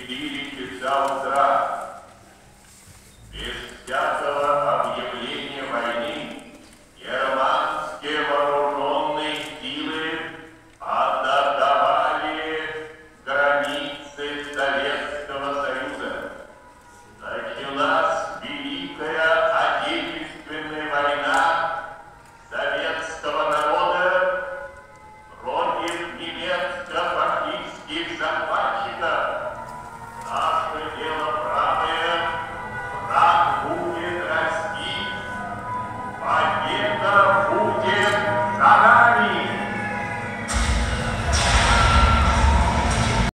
4 часа утра. Без всякого объявления войны германские вооруженные силы атаковали границы Советского Союза. Началась Великая Отечественная война советского народа против немецко-фашистских захватчиков.